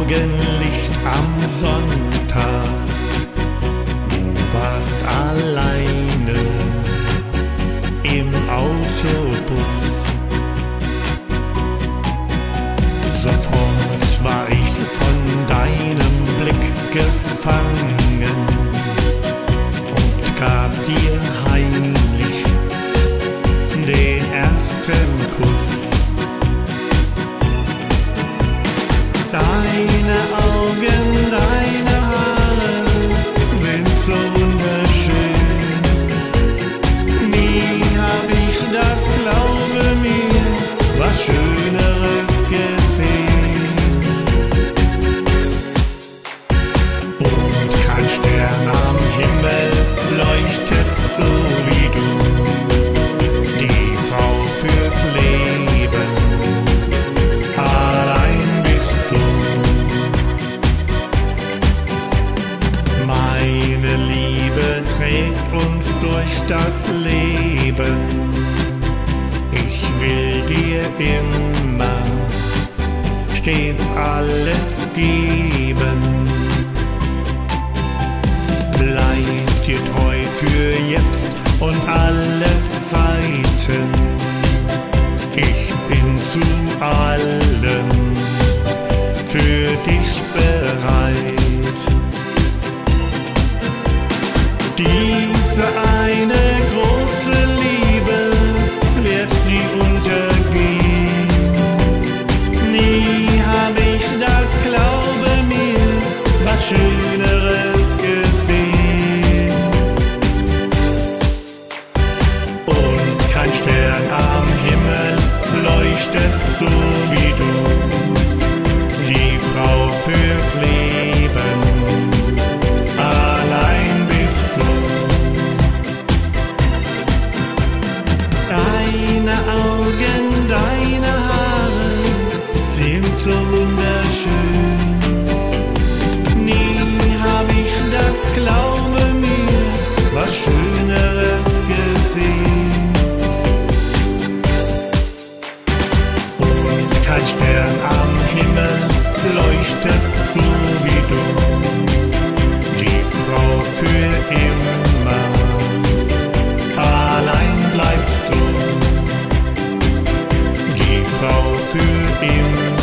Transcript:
Morgenlicht am Sonntag. Du warst alleine im Autobus. Sofort war ich von deinem Blick gefangen und gab dir heimlich den ersten Kuss. Deine Augen, deine Haare sind so wunderschön. Nie hab ich das, glaube mir, was Schöneres gesehen. Und kein Stern am Himmel leuchtet so wie du, die Frau fürs Leben. Allein bist du. Meine Liebe trägt uns durch das Leben. Ich will dir immer stets alles geben. Bleib dir treu für jetzt und alle Zeiten. Ich bin zu allem für dich bereit. Diese eine große Liebe wird nie untergehen. Nie hab ich das, glaube mir, was Schöneres gesehen. Und kein Stern am Himmel leuchtet so wie du, die Frau fürs Leben. Allein bist du. Deine Augen, deine Haare sind so wunderschön. Nie hab ich das, glaube mir, was Schöneres gesehen. Und kein Stern am Himmel leuchtet so wie du, die Frau für immer. Allein bleibst du, die Frau für immer.